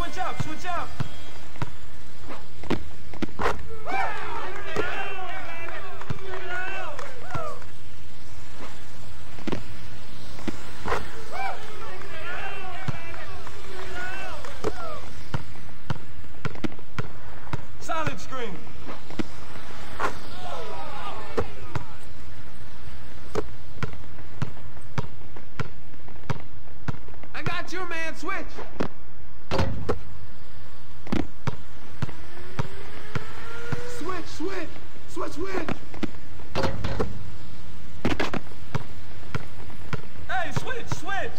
switch up, switch up. Solid screen. I got you, man. Switch. Switch. Hey, switch.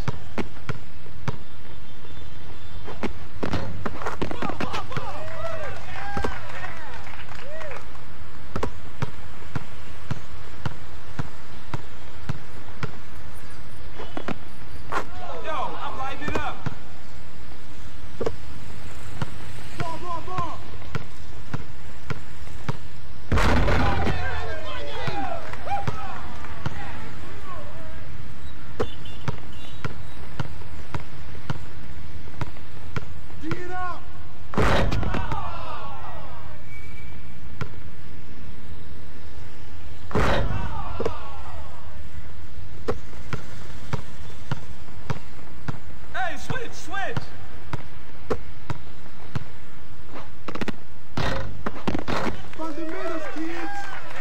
Yo, I'm lighting it up. Ball. Get up. Hey, switch. Fundamentals, kids.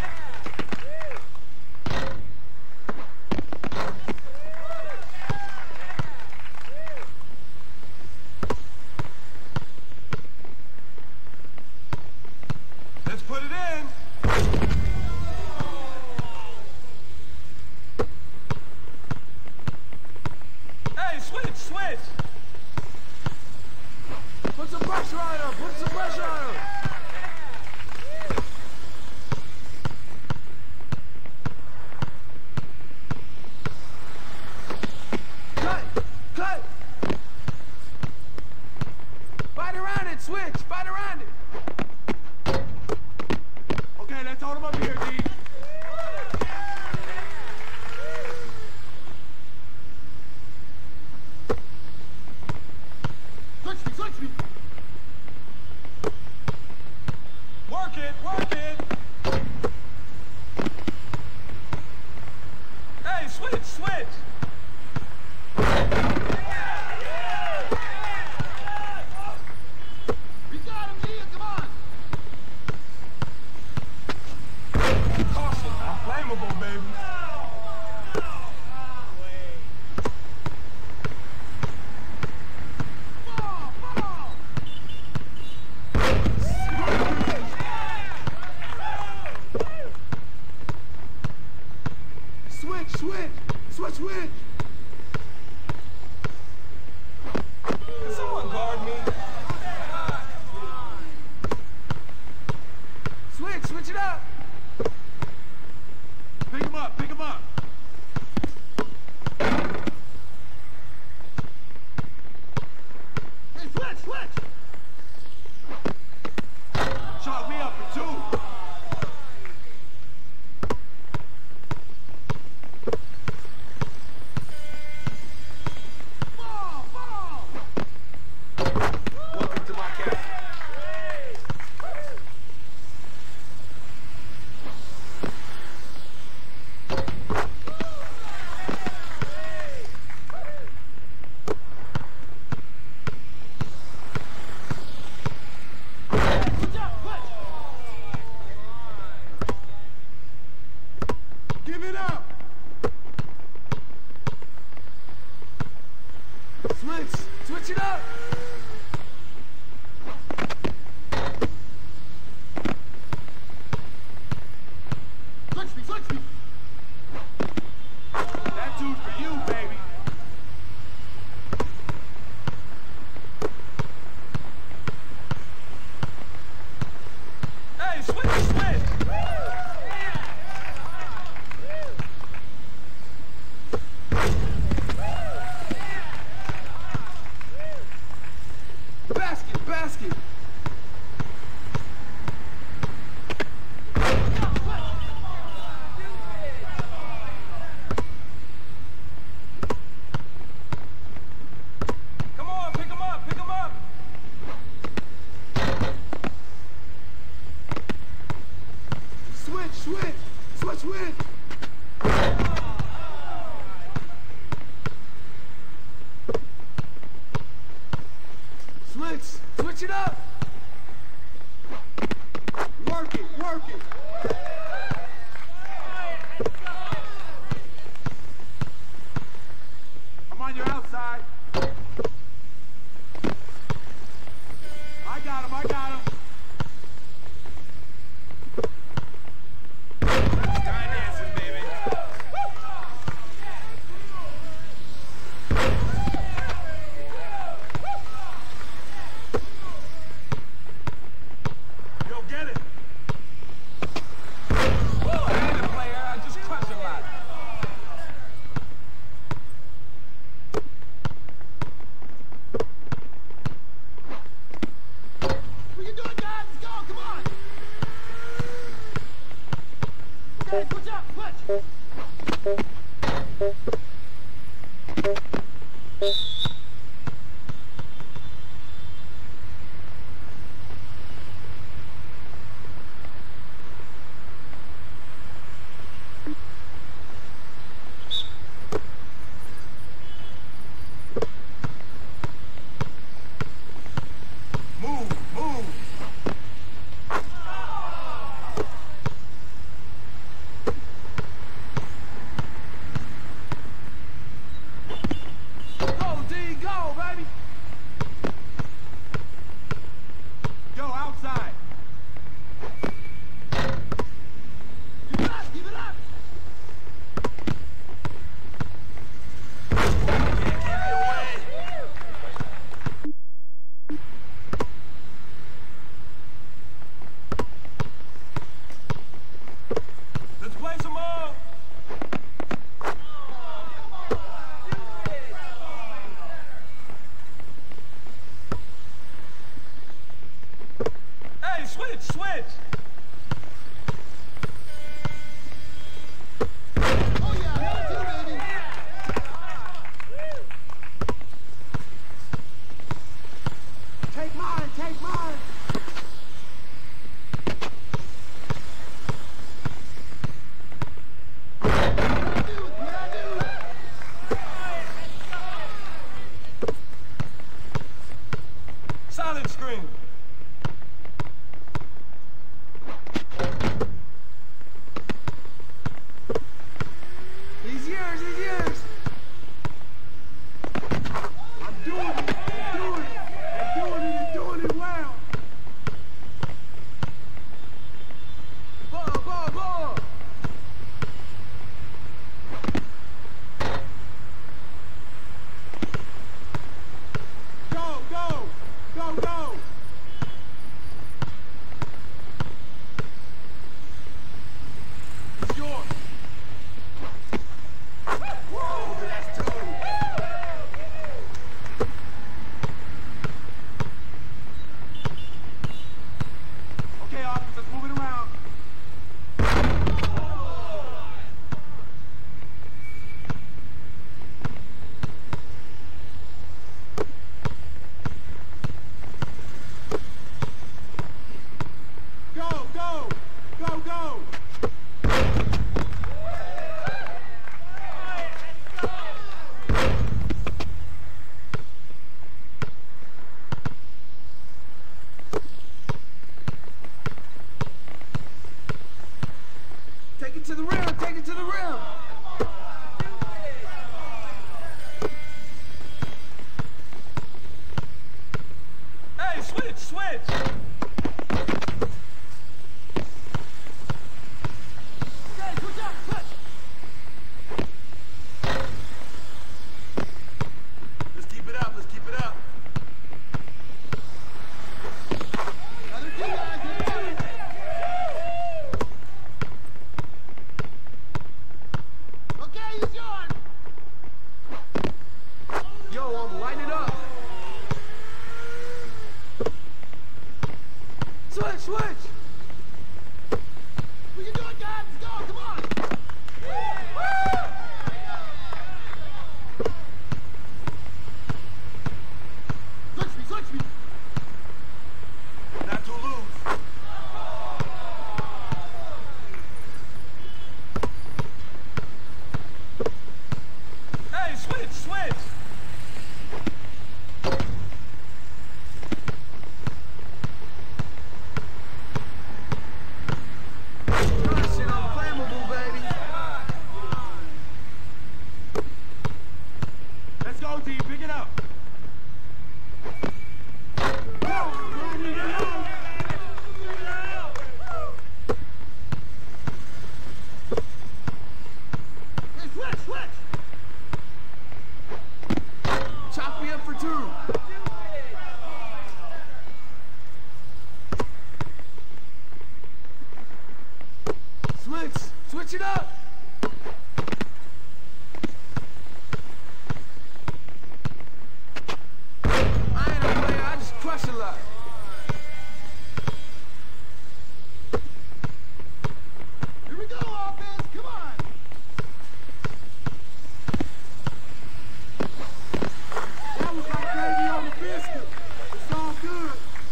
Let's put it in. Hey, switch. Put some pressure on her. Cut. Fight around it. Switch. Fight around it. Okay, let's hold him up here, D. Switch me. Work it. Hey, switch. We got him, D. Come on. Caution, I'm flammable, baby. Switch. Can someone guard me? Switch it up. Pick him up. Hey, switch. Chalk me up for 2. Welcome to my camp. Give it up. Switch it up. Switch me. That dude's for you, baby. Hey, switch. Switch it up. Work it, work it. I'm on your outside. I got him, I got him. Start dancing, baby. Yo, get it. Woo, I ain't a player. I just crush a lot. We can do it, guys. Let's go. Come on. Okay, switch up. Switch. Move, move. Go, D, go, baby. Yo, outside. Give it up, give it up. Can't keep you away. Let's play some more. Hey, switch, switch. Oh, yeah, 1, 2, baby. Take mine, take mine. Silent screen. He's yours, he's yours. I'm doing it, I'm doing it. I'm doing it, I'm doing it well. Ball, ball, ball. Go, go, go, go. It's yours. Whoa, that's two. Okay, officer, let's move it around. Go, go, go, go. Take it to the rim, take it to the rim. Hey, switch, switch. Okay, switch up, switch. Let's keep it up, let's keep it up. Other two guys, other two. Okay, he's yours. Yo, I'm lighting it up. Switch, switch. We can do it, guys. Let's go. Come on. Switch me, switch me. Not to lose. Hey, switch, switch. true. Switch it up. I ain't a player, I just crush a lot. Here we go, offense, come on. That was like gravy on the biscuit. It's all good.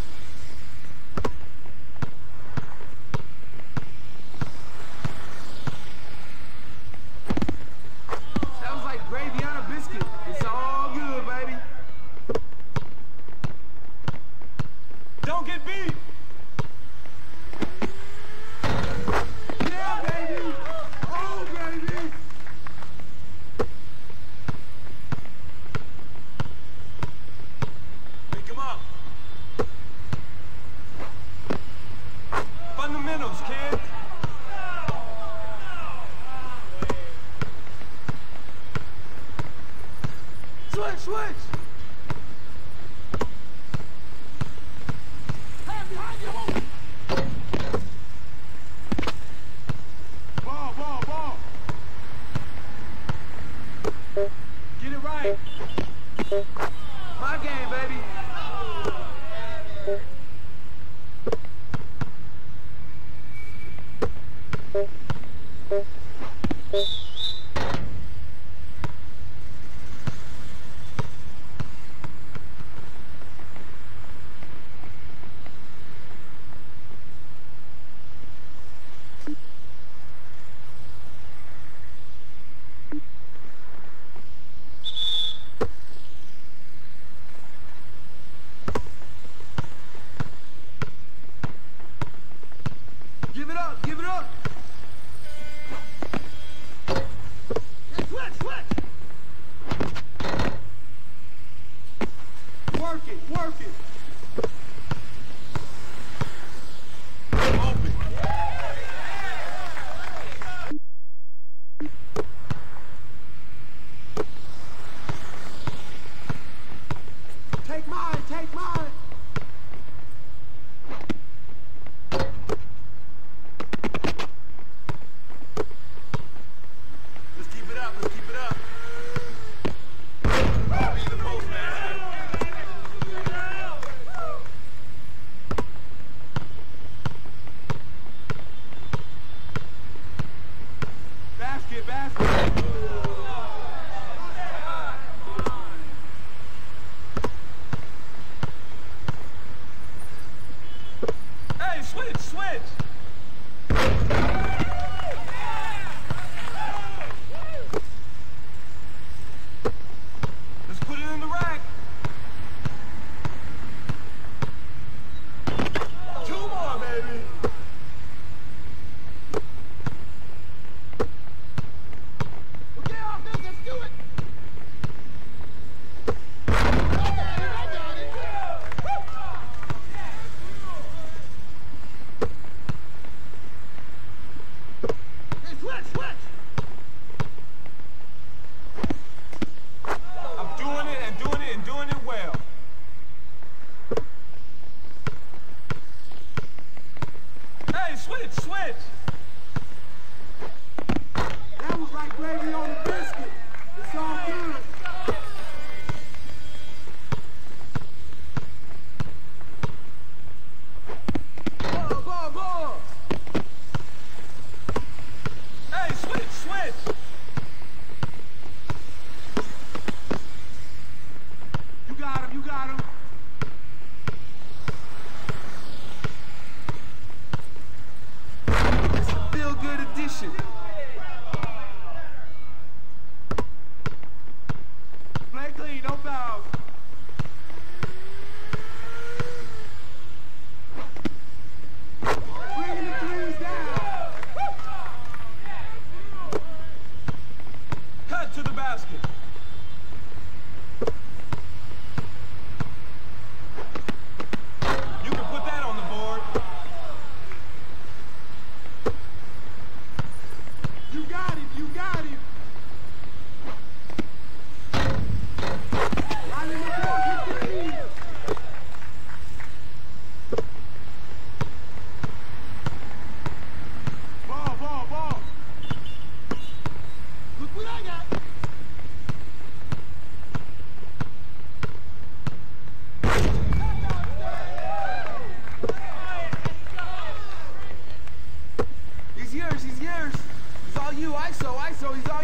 Don't get beat! Yeah, baby! Oh, baby! Pick him up. Fundamentals, kid. Switch! Ball. Get it right. My game, baby. Give it up! Hey, switch! Work it! Open. Take mine! Let's keep it up. Be the postmaster. Basket! Hey, switch! Let's put it in the rack. 2 more, baby. Okay, offense, let's do it! I got it! Hey, switch! I'm doing it doing it well. Hey, switch! That was like gravy on the biscuit. It's all good. Ball! Hey, switch! You got him. It's a feel-good addition. Play clean, no fouls. Bringing the threes down. Cut to the basket.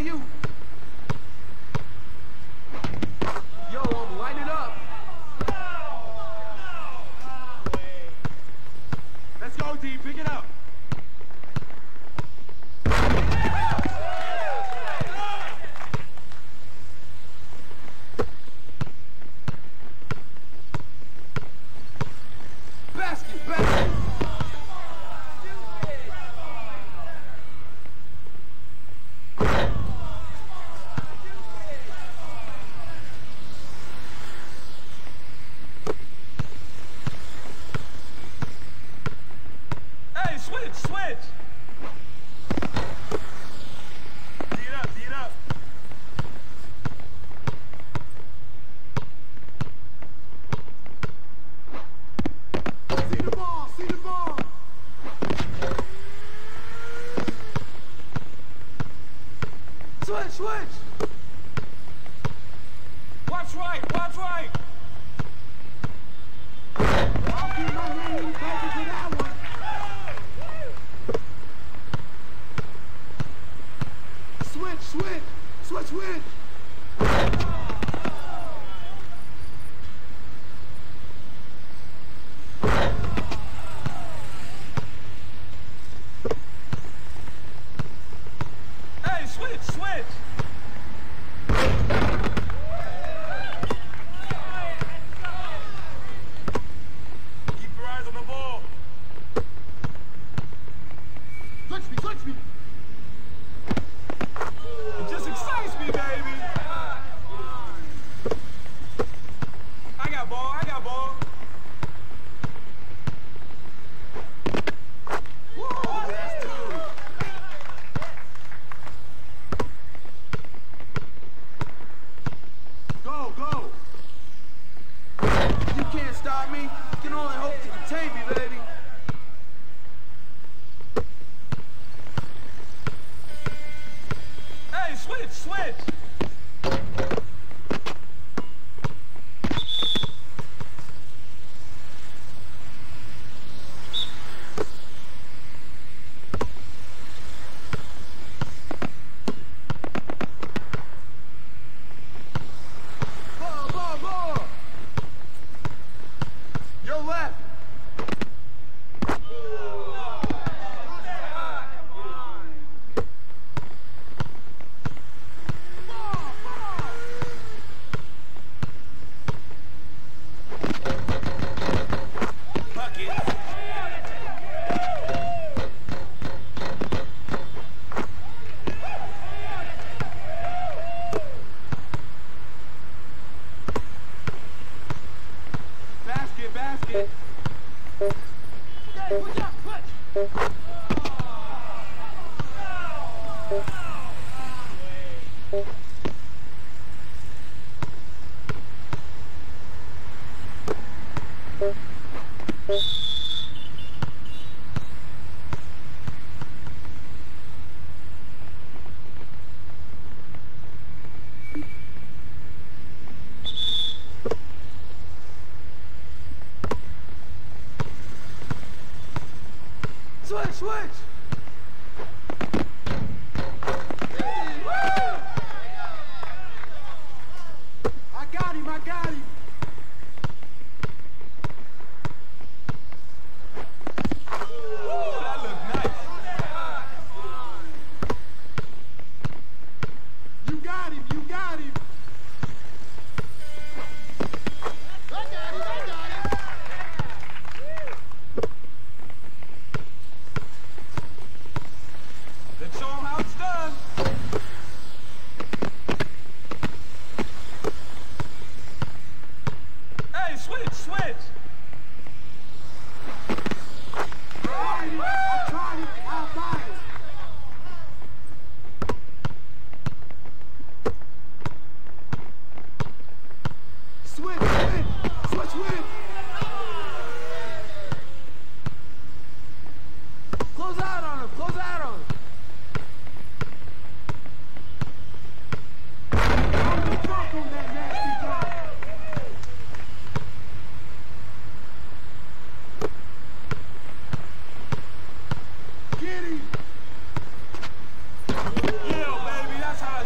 you. Yo, light it up. Let's go, D. Pick it up. Basket, basket. Hey, switch, switch. D it up, D it up. See the ball, see the ball. Switch, switch. Watch right, watch right. I'll keep my name focused for that one. Switch, switch, switch, switch. Hey, switch, switch. Keep your eyes on the ball. Switch me, switch me. It just excites me, baby. I got ball, I got ball. Whoa, that's two. Go, go. You can't stop me. You can only hope to contain me, baby. Hey, switch, switch. Ball, ball, ball. Your left. Ball, ball. Bucket. Basket, basket. Okay, push up, push. Switch, switch. I got him, I got him. Ooh, that looked nice. You got him, you got him. I got him, I got him. Let's show him how it's done. Hey, switch, switch. I tried it, I'll buy it. Switch, switch, switch, switch. Close out on him, close out on him. I'm the fuck on that nasty guy. Get him. Yeah, baby, that's how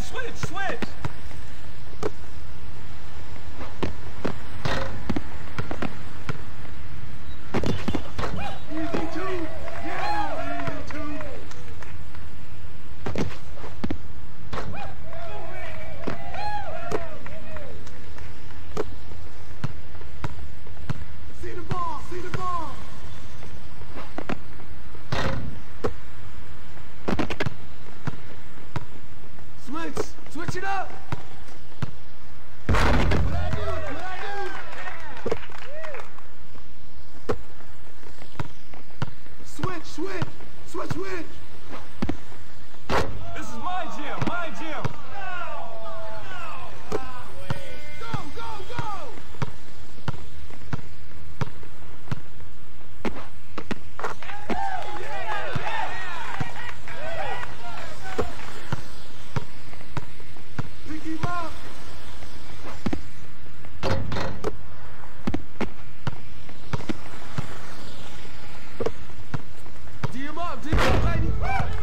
switch, switch. Easy two. Yeah, easy two. See the ball, see the ball. Switch it up. What I do? What I do? Switch. This is my gym, my gym. Go. Pick him up. D him up, baby.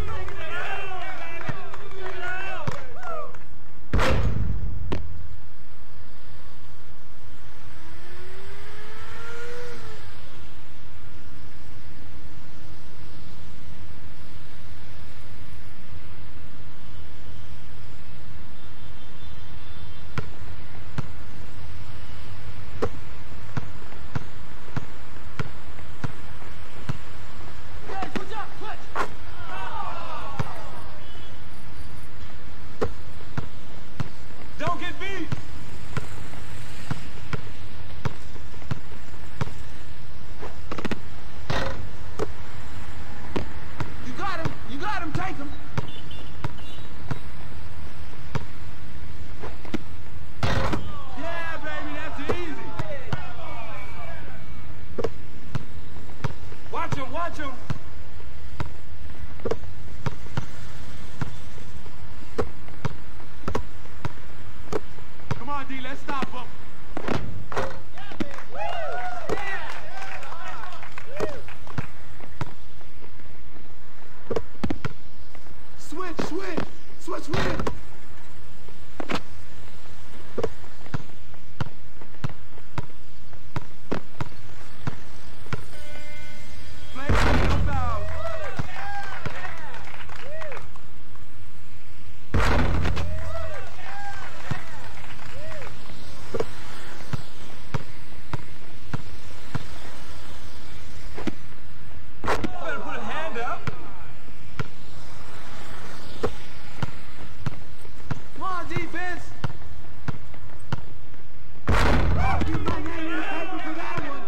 Don't get beat. You got him, take him. Yeah, baby, that's easy. Watch him. Come on, D, let's stop him. Switch with it. Play no foul. Better put a hand up. Come on, defense. You might not even paper for that one.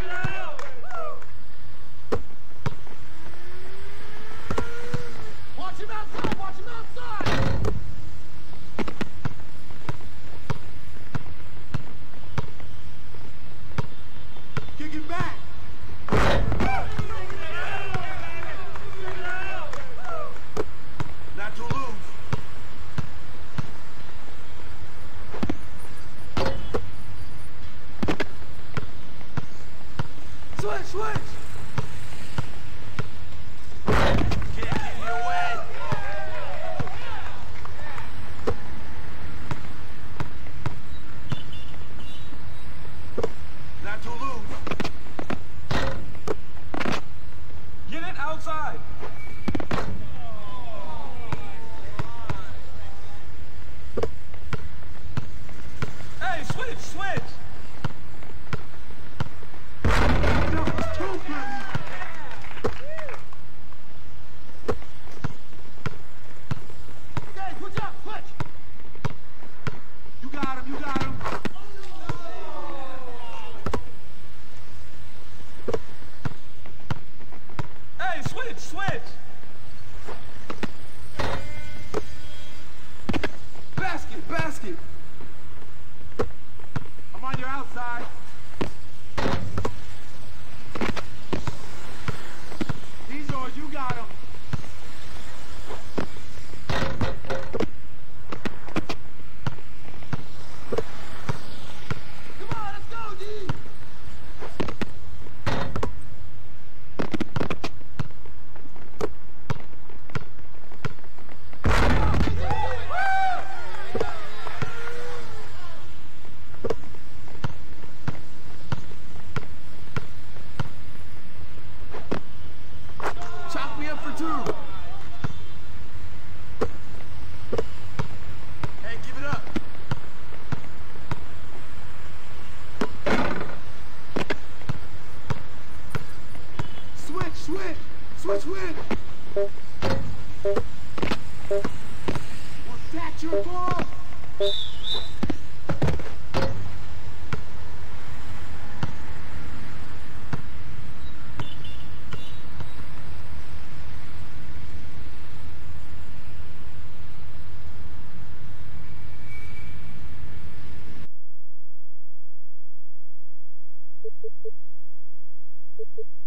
Watch him outside. Kick it back. Not to lose. Switch. Can't get in your way. Not to lose. Get it outside. Hey, switch. That was too pretty. Okay, good job, switch. You got him. Hey, switch. Basket. I'm on your outside. He's yours, you got him. You